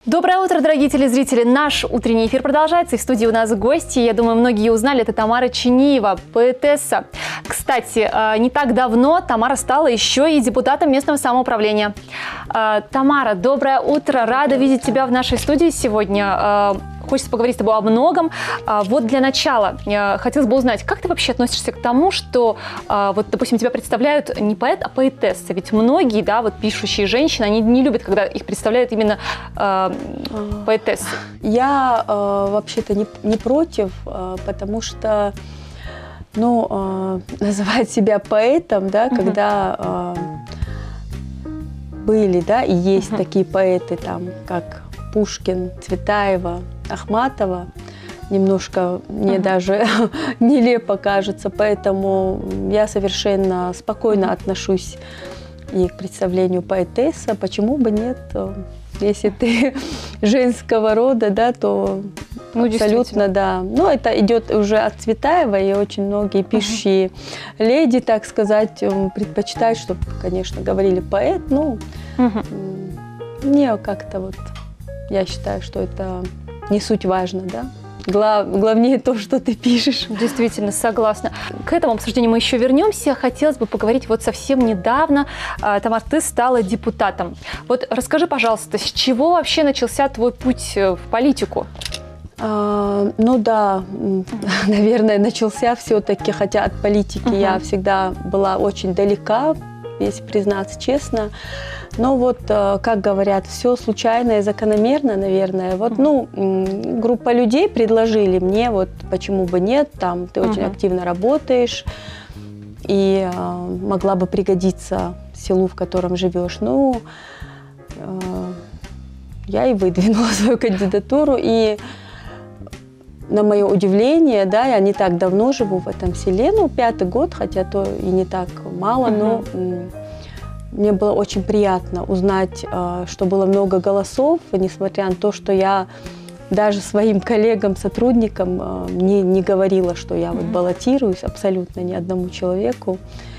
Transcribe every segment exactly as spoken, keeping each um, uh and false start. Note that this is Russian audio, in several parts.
Доброе утро, дорогие телезрители! Наш утренний эфир продолжается, и в студии у нас гости. Я думаю, многие узнали, это Тамара Чениева, поэтесса. Кстати, не так давно Тамара стала еще и депутатом местного самоуправления. Тамара, доброе утро! Рада видеть тебя в нашей студии сегодня. Хочется поговорить с тобой о многом. Вот для начала хотелось бы узнать, как ты вообще относишься к тому, что, вот, допустим, тебя представляют не поэт, а поэтесса. Ведь многие, да, вот пишущие женщины, они не любят, когда их представляют именно э, поэтессы. Я э, вообще-то не, не против, э, потому что, ну, э, называть себя поэтом, да, uh-huh. когда э, были, да, и есть uh-huh. такие поэты, там, как Пушкин, Цветаева, Ахматова, немножко мне uh-huh. даже нелепо кажется, поэтому я совершенно спокойно uh-huh. отношусь и к представлению поэтесса. Почему бы нет? Если ты женского рода, да, то ну, абсолютно, да. Ну, это идет уже от Цветаева, и очень многие пишущие uh-huh. леди, так сказать, предпочитают, чтобы, конечно, говорили поэт. Ну, uh-huh. мне как-то вот, я считаю, что это не суть важно, да. Глав, главнее то, что ты пишешь. Действительно, согласна. К этому обсуждению мы еще вернемся. Хотелось бы поговорить вот совсем недавно. Тамар, ты стала депутатом. Вот расскажи, пожалуйста, с чего вообще начался твой путь в политику? А, ну да, наверное, начался все-таки, хотя от политики uh-huh. я всегда была очень далека, если признаться честно. Но вот, как говорят, все случайно и закономерно, наверное. Вот, ну, группа людей предложили мне, вот, почему бы нет, там, ты очень uh-huh. активно работаешь, и э, могла бы пригодиться селу, в котором живешь. Ну, э, я и выдвинула свою кандидатуру, и на мое удивление, да, я не так давно живу в этом селе, ну, пятый год, хотя то и не так мало, uh-huh. но... Мне было очень приятно узнать, что было много голосов, и несмотря на то, что я даже своим коллегам, сотрудникам не, не говорила, что я вот баллотируюсь абсолютно ни одному человеку.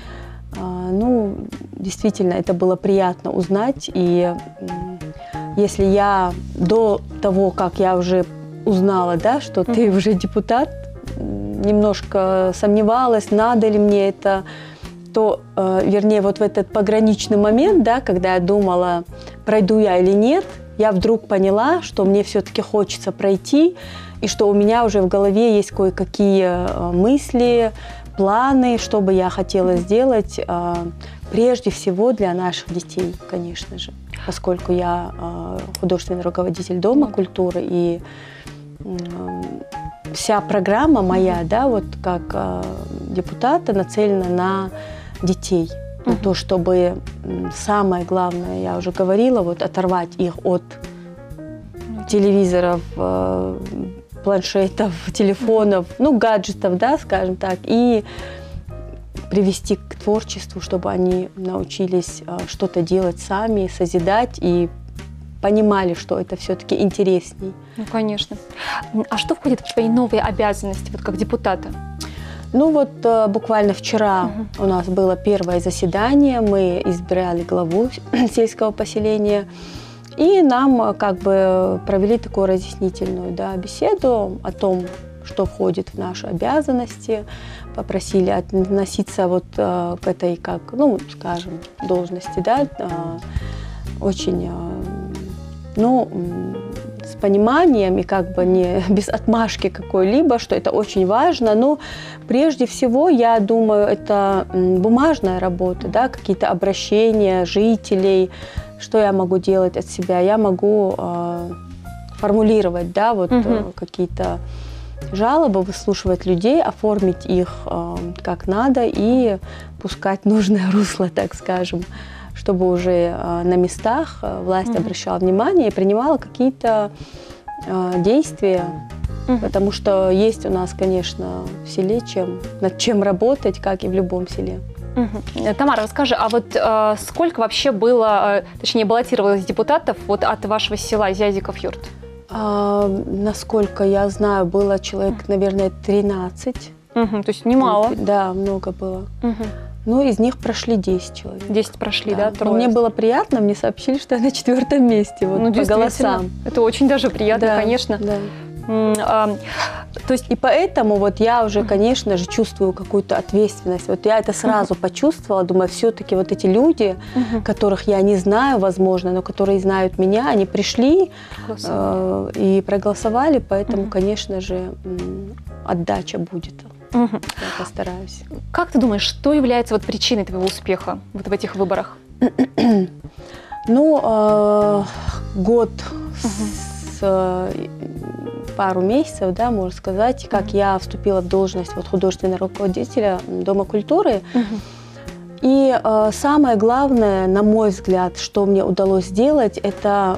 Ну, действительно, это было приятно узнать. И если я до того, как я уже узнала, да, что ты уже депутат, немножко сомневалась, надо ли мне это, то, э, вернее, вот в этот пограничный момент, да, когда я думала, пройду я или нет, я вдруг поняла, что мне все-таки хочется пройти, и что у меня уже в голове есть кое-какие э, мысли, планы, что бы я хотела сделать, э, прежде всего для наших детей, конечно же, поскольку я э, художественный руководитель Дома культуры, и э, вся программа моя, да, вот как э, депутата нацелена на детей. Uh-huh. На то, чтобы самое главное, я уже говорила, вот оторвать их от uh-huh. телевизоров, э, планшетов, телефонов, uh-huh. ну, гаджетов, да, скажем так, и привести к творчеству, чтобы они научились э, что-то делать сами, созидать и понимали, что это все-таки интересней. Ну, конечно. А что входит в твои новые обязанности, вот как депутата? Ну вот буквально вчера uh-huh. у нас было первое заседание, мы избирали главу сельского поселения, и нам как бы провели такую разъяснительную, да, беседу о том, что входит в наши обязанности, попросили относиться вот к этой, как, ну, скажем, должности, да, очень, ну, с пониманием и как бы не без отмашки какой-либо, что это очень важно. Но прежде всего, я думаю, это бумажная работа, да, какие-то обращения жителей, что я могу делать от себя. Я могу э, формулировать, да, вот uh-huh. э, какие-то жалобы, выслушивать людей, оформить их э, как надо и пускать нужное русло, так скажем, чтобы уже э, на местах э, власть uh-huh. обращала внимание и принимала какие-то э, действия, uh-huh. потому что есть у нас, конечно, в селе чем, над чем работать, как и в любом селе. Uh-huh. Тамара, расскажи, а вот э, сколько вообще было, э, точнее, баллотировалось депутатов вот от вашего села Зязиков-Юрт? А, насколько я знаю, было человек, uh-huh. наверное, тринадцать. Uh-huh. То есть немало. Да, много было. Uh-huh. Ну, из них прошли десять человек. десять прошли, да? да? Трое. Но мне было приятно, мне сообщили, что я на четвертом месте, вот, ну, по голосам. Это очень даже приятно, да, конечно. Да. А, то есть... И поэтому вот я уже, конечно же, чувствую какую-то ответственность. Вот я это сразу почувствовала, думаю, все-таки вот эти люди, которых я не знаю, возможно, но которые знают меня, они пришли э, и проголосовали, поэтому, конечно же, отдача будет. Я постараюсь. Как ты думаешь, что является вот причиной твоего успеха вот в этих выборах? Ну, э, год с, э, пару месяцев, да, можно сказать, как mm-hmm. я вступила в должность вот, художественного руководителя Дома культуры. Mm-hmm. И э, самое главное, на мой взгляд, что мне удалось сделать, это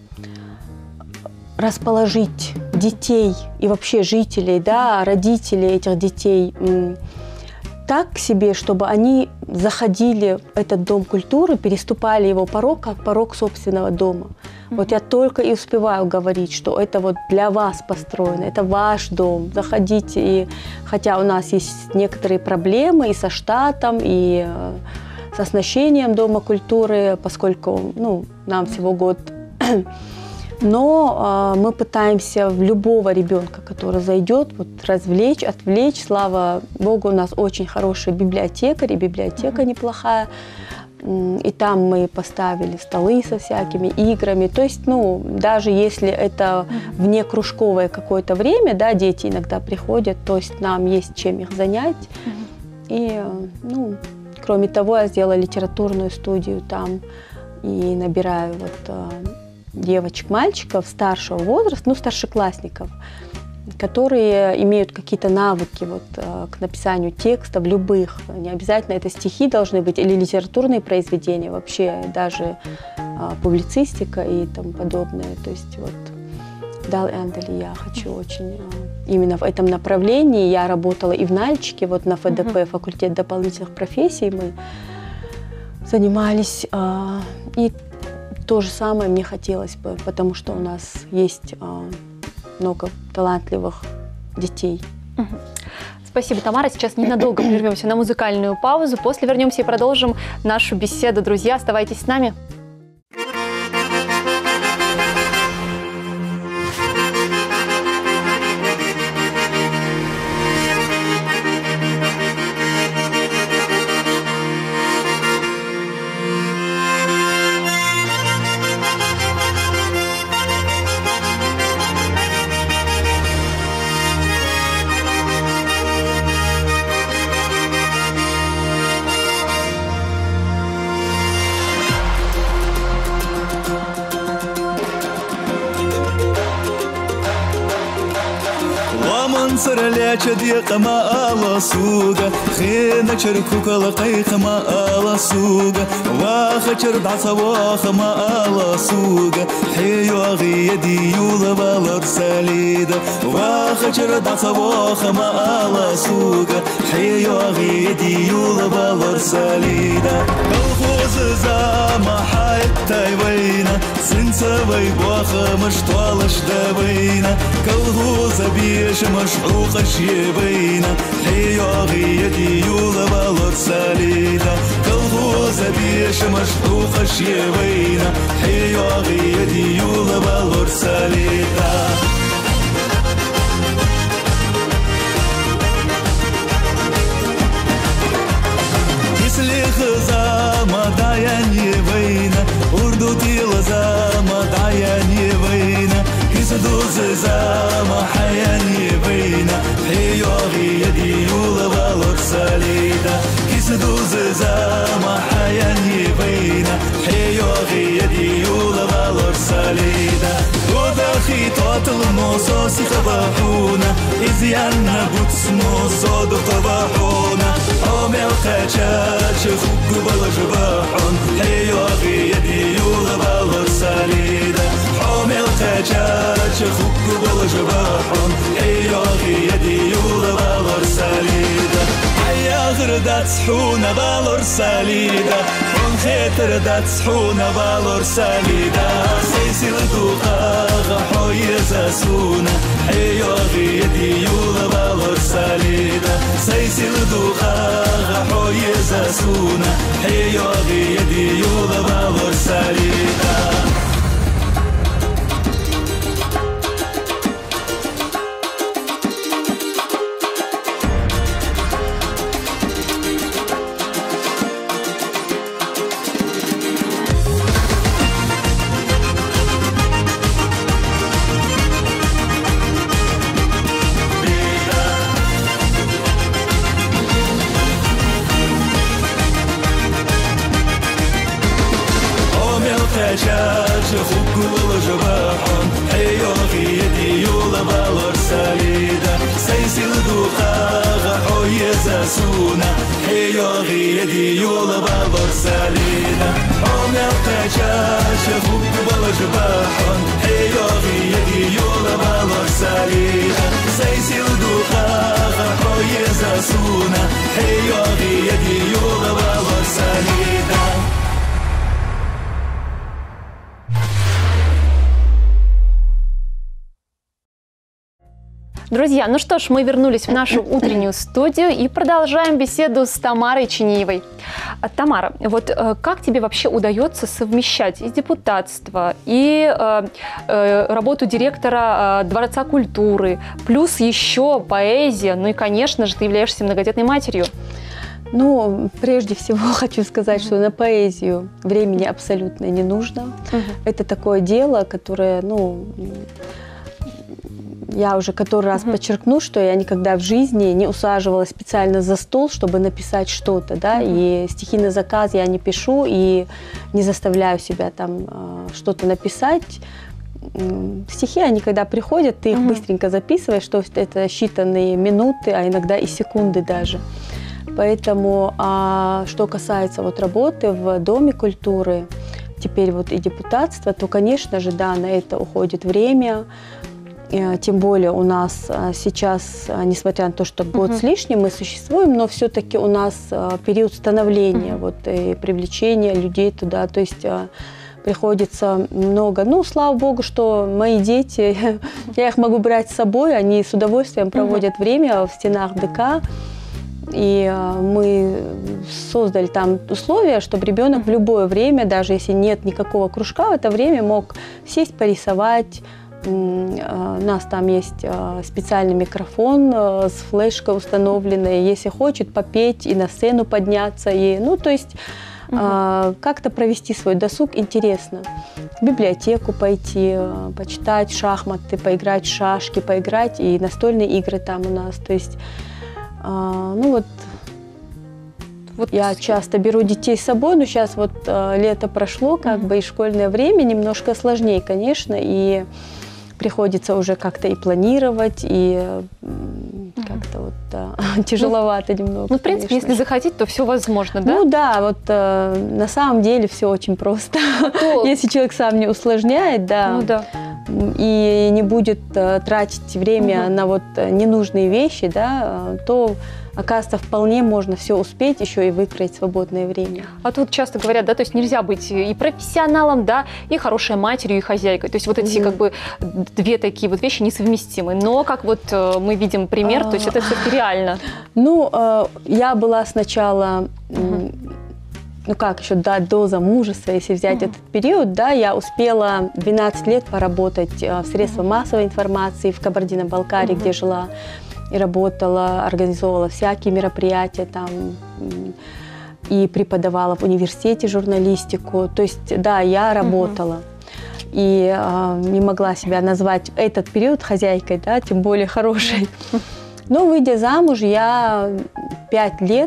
расположить детей и вообще жителей, да, родителей этих детей так к себе, чтобы они заходили в этот дом культуры, переступали его порог, как порог собственного дома. Mm-hmm. Вот я только и успеваю говорить, что это вот для вас построено, это ваш дом, заходите. И, хотя у нас есть некоторые проблемы и со штатом, и э, с оснащением Дома культуры, поскольку ну, нам всего год. Но э, мы пытаемся в любого ребенка, который зайдет, вот, развлечь, отвлечь. Слава Богу, у нас очень хороший библиотекарь, и библиотека mm-hmm. неплохая. И там мы поставили столы со всякими играми. То есть, ну, даже если это mm-hmm. внекружковое какое-то время, да, дети иногда приходят, то есть нам есть чем их занять. Mm-hmm. И, ну, кроме того, я сделала литературную студию там и набираю вот... девочек, мальчиков старшего возраста, ну, старшеклассников, которые имеют какие-то навыки вот, к написанию текстов любых. Не обязательно это стихи должны быть или литературные произведения, вообще даже а, публицистика и тому подобное. То есть вот Дал Эндели я хочу очень а, именно в этом направлении. Я работала и в Нальчике, вот на ФДП, mm-hmm. факультет дополнительных профессий, мы занимались. А, и то же самое мне хотелось бы, потому что у нас есть а, много талантливых детей. Угу. Спасибо, Тамара. Сейчас ненадолго прервемся на музыкальную паузу. После вернемся и продолжим нашу беседу. Друзья, оставайтесь с нами. ديق ما على سوقه خينا شركوك لقيق ما على سوقه واخر بعصا واخ ما على سوقه حيو غيدي يولا بالرساليده واخر بعصا واخ ما على سوقه حيو غيدي يولا بالرساليده الخوز زما حتى يبينا سنسوي بواخ مش طالش دبينا كالخوز بيش مشحوق يبينا حيو غيدي يولا بالرساليده كالخوز بيش مشحوق يبينا حيو غيدي يولا بالرساليده خزامة دعيان يبينا أردو تيلا زامة دعيان يبينا كيسدوز زامة حيان يبينا حيو غيدي يولا بالرساليده كيسدوز زامة حيان يبينا حيو غيدي يولا بالرساليده وداخي طاطل الموصوصي خباحونا إزيانا بوتسمو صادق طباحونا عمي الخشاش خوك بالجباحون حيو غيدي يولا بالرساليده عمي الخشاش خوك بالجباحون حيو غيدي يولا بالرساليده حيا غردات سحونا بالرساليده خيتر دات سحونا بالور ساليدا سيسيل دوخا غحوي زاسونا حيو غيدي يولا بالور ساليدا سيسيل دوخا غحوي زاسونا حيو غيدي يولا بالور ساليدا شاش خكول جباحون حيو غيدي يولا بالور ساليدا سيسيل دوخا غحوي زاسونا حيو غيدي يولا بالور ساليدا عمي التشاش خكول جباحون حيو غيدي يولا بالور ساليدا سيسيل دوخا غحوي زاسونا حيو غيدي يولا بالور ساليدا. Друзья, ну что ж, мы вернулись в нашу утреннюю студию и продолжаем беседу с Тамарой Чиниевой. Тамара, вот как тебе вообще удается совмещать и депутатство, и э, э, работу директора э, Дворца культуры, плюс еще поэзия, ну и, конечно же, ты являешься многодетной матерью? Ну, прежде всего хочу сказать, что на поэзию времени абсолютно не нужно. Uh-huh. Это такое дело, которое, ну... Я уже который раз uh-huh. подчеркну, что я никогда в жизни не усаживалась специально за стол, чтобы написать что-то, да, uh-huh. и стихи на заказ я не пишу и не заставляю себя там э, что-то написать. Стихи, они когда приходят, ты их uh-huh. быстренько записываешь, что это считанные минуты, а иногда и секунды даже. Поэтому, а, что касается вот работы в Доме культуры, теперь вот и депутатства, то, конечно же, да, на это уходит время. Тем более у нас сейчас, несмотря на то, что год uh-huh. с лишним мы существуем, но все-таки у нас период становления, uh-huh. вот, и привлечения людей туда, то есть приходится много. Ну, слава богу, что мои дети, я их могу брать с собой, они с удовольствием проводят uh-huh. время в стенах ДК. И мы создали там условия, чтобы ребенок в любое время, даже если нет никакого кружка, в это время мог сесть, порисовать. У нас там есть специальный микрофон с флешкой установленной, если хочет попеть и на сцену подняться. И, ну, то есть угу. как-то провести свой досуг интересно. В библиотеку пойти, почитать шахматы, поиграть в шашки, поиграть и настольные игры там у нас. То есть, ну вот, вот я часто беру детей с собой, но сейчас вот лето прошло, как угу. бы и школьное время, немножко сложнее, конечно, и приходится уже как-то и планировать, и угу. как-то вот да, тяжеловато ну, немного. Ну, в принципе, конечно. Если захотеть, то все возможно, да? Ну да, вот э, на самом деле все очень просто. То... Если человек сам не усложняет, да, ну, да. и не будет э, тратить время угу. на вот ненужные вещи, да, то оказывается, вполне можно все успеть, еще и выкроить свободное время. А тут часто говорят, да, то есть нельзя быть и профессионалом, да, и хорошей матерью, и хозяйкой. То есть вот эти mm-hmm. как бы две такие вот вещи несовместимы. Но, как вот мы видим пример, то есть это все-таки реально. Ну, я была сначала... Mm-hmm. Ну как, еще до, до замужества, если взять mm-hmm. этот период, да, я успела двенадцать лет поработать в средствах mm-hmm. массовой информации в Кабардино-Балкарии, mm-hmm. где жила и работала, организовывала всякие мероприятия там и преподавала в университете журналистику. То есть, да, я работала. Mm-hmm. И э, не могла себя назвать этот период хозяйкой, да, тем более хорошей. Mm-hmm. Но, выйдя замуж, я пять лет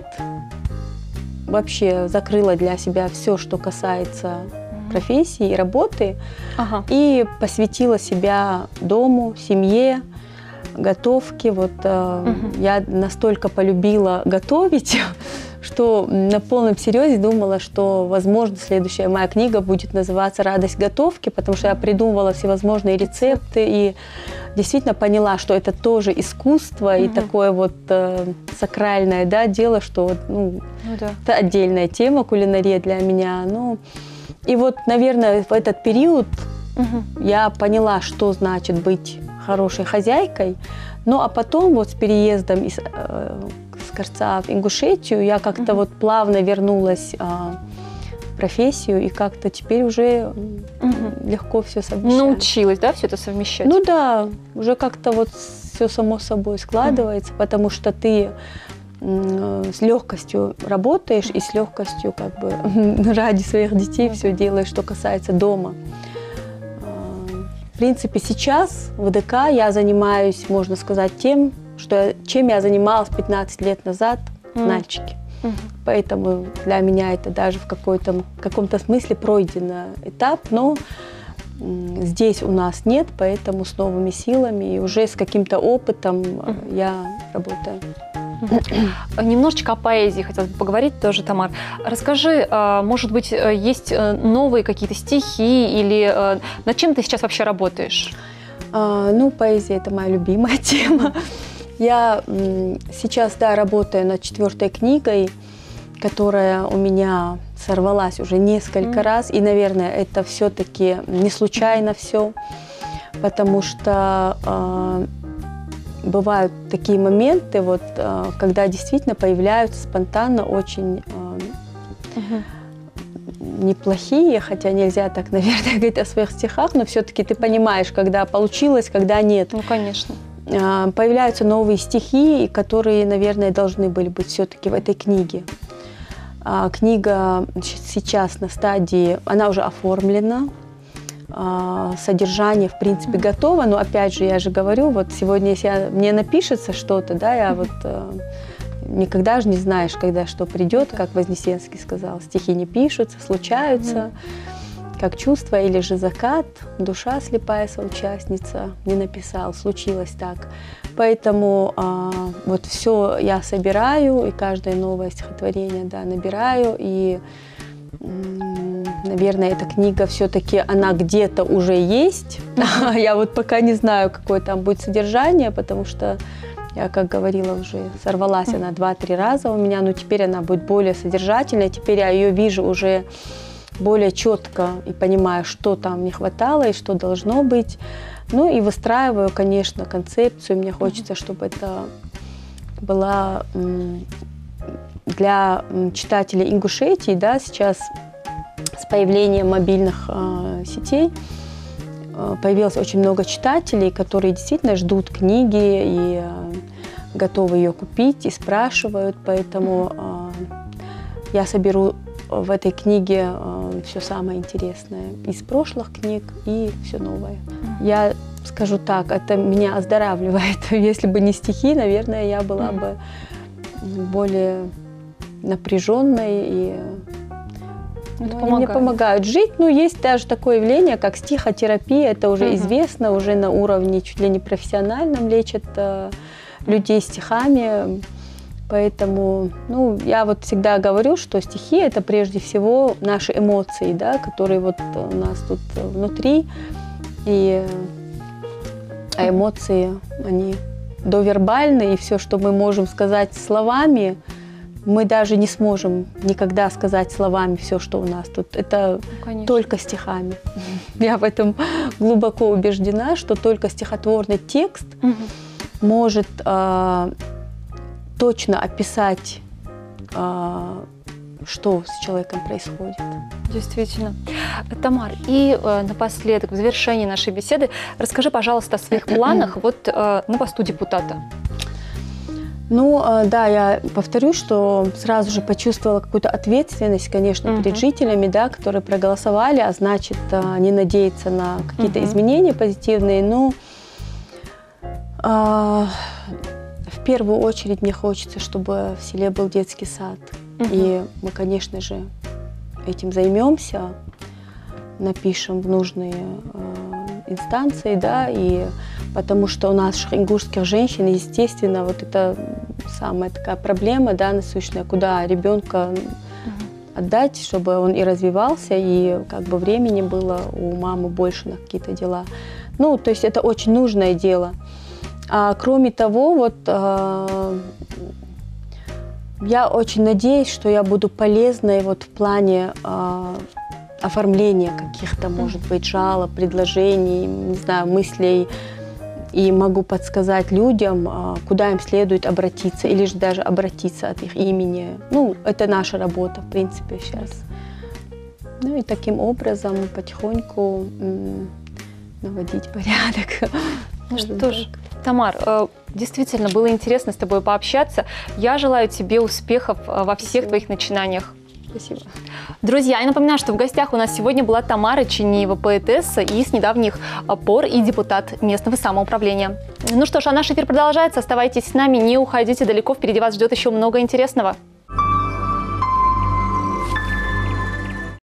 вообще закрыла для себя все, что касается mm-hmm. профессии и работы, ага. и посвятила себя дому, семье, готовке. Вот, mm-hmm. я настолько полюбила готовить, что на полном серьезе думала, что, возможно, следующая моя книга будет называться «Радость готовки», потому что я придумывала всевозможные рецепты и действительно поняла, что это тоже искусство и такое вот э, сакральное, да, дело, что вот, ну, Ну да. это отдельная тема кулинария для меня. Ну, и вот, наверное, в этот период Мгм. я поняла, что значит быть хорошей хозяйкой. Ну, а потом вот с переездом из э, Скорца в Ингушетию я как-то Мгм. вот плавно вернулась а, в профессию, и как-то теперь уже м, Мгм. легко все совмещаю. Научилась, да, все это совмещать? Ну да, уже как-то вот все само собой складывается, потому что ты м, с легкостью работаешь и с легкостью как бы ради своих детей все делаешь, что касается дома. А, В принципе, сейчас в ДК я занимаюсь, можно сказать, тем, что я- чем я занималась пятнадцать лет назад в Мгм. Нальчике. Мгм. Поэтому для меня это даже в какой-то, каком-то смысле пройденный этап, но м, здесь у нас нет, поэтому с новыми силами и уже с каким-то опытом э, я работаю. Немножечко о поэзии хотелось бы поговорить тоже, Тамар. Расскажи, а, может быть, э, есть э, новые какие-то стихи или э, над чем ты сейчас вообще работаешь? А, ну, поэзия – это моя любимая тема. Я м, сейчас, да, работаю над четвертой книгой, которая у меня сорвалась уже несколько Мгм. раз. И, наверное, это все-таки не случайно все, потому что а, бывают такие моменты, вот, а, когда действительно появляются спонтанно очень а, неплохие, хотя нельзя так, наверное, говорить о своих стихах, но все-таки ты понимаешь, когда получилось, когда нет. Ну, конечно. А, Появляются новые стихи, которые, наверное, должны были быть все-таки в этой книге. А, Книга щ- сейчас на стадии, она уже оформлена, а, содержание, в принципе, готово, но опять же, я же говорю, вот сегодня, если я- мне напишется что-то, да, я вот э, никогда же не знаешь, когда что придет, как Вознесенский сказал, стихи не пишутся, случаются, как чувство или же закат, душа слепая соучастница, не написал, случилось так. Поэтому а, вот все я собираю, и каждое новое стихотворение, да, набираю, и, м, наверное, эта книга все-таки, она где-то уже есть. Я вот пока не знаю, какое там будет содержание, потому что я, как говорила, уже сорвалась она два-три раза у меня, но теперь она будет более содержательной, теперь я ее вижу уже более четко и понимаю, что там не хватало и что должно быть. Ну и выстраиваю, конечно, концепцию. Мне хочется, чтобы это была м, для м, читателей Ингушетии, да, сейчас с появлением мобильных э, сетей э, появилось очень много читателей, которые действительно ждут книги и э, готовы ее купить и спрашивают. Поэтому э, я соберу в этой книге э, все самое интересное из прошлых книг и все новое. Я скажу так, это меня оздоравливает. Если бы не стихи, наверное, я была бы более напряженной и Это ну, они мне помогает. помогают жить. Ну, есть даже такое явление, как стихотерапия. Это уже Мгм. известно, уже на уровне чуть ли не профессиональном лечат э, людей стихами. Поэтому, ну, я вот всегда говорю, что стихи – это прежде всего наши эмоции, да, которые вот у нас тут внутри. И а эмоции, они довербальны, и все, что мы можем сказать словами, мы даже не сможем никогда сказать словами все, что у нас тут. Это Ну, конечно. только стихами. Я в этом глубоко убеждена, что только стихотворный текст Мгм. может а, точно описать, а, что с человеком происходит. Действительно. Тамар, и э, напоследок, в завершении нашей беседы, расскажи, пожалуйста, о своих планах вот э, на посту депутата. Ну, а, да, я повторюсь, что сразу же почувствовала какую-то ответственность, конечно, Мгм. перед жителями, да, которые проголосовали, а значит, а, не надеяться на какие-то Мгм. изменения позитивные. Но а, в первую очередь мне хочется, чтобы в селе был детский сад. Мгм. И мы, конечно же, этим займемся, напишем в нужные э, инстанции, да, и потому что у наших ингушских женщин, естественно, вот это самая такая проблема, да, насущная, куда ребенка отдать, чтобы он и развивался, и как бы времени было у мамы больше на какие-то дела. Ну, то есть это очень нужное дело. А кроме того, вот э, я очень надеюсь, что я буду полезной вот в плане э, оформления каких-то, может быть, жалоб, предложений, не знаю, мыслей, и могу подсказать людям, э, куда им следует обратиться, или же даже обратиться от их имени. Ну, это наша работа, в принципе, сейчас. Ну и таким образом потихоньку м, наводить порядок. Ну что ж, Тамар, э, действительно было интересно с тобой пообщаться. Я желаю тебе успехов э, во всех Спасибо. твоих начинаниях. Спасибо. Друзья, я напоминаю, что в гостях у нас сегодня была Тамара Чиниева, поэтесса и с недавних пор и депутат местного самоуправления. Ну что ж, а наш эфир продолжается. Оставайтесь с нами, не уходите далеко, впереди вас ждет еще много интересного.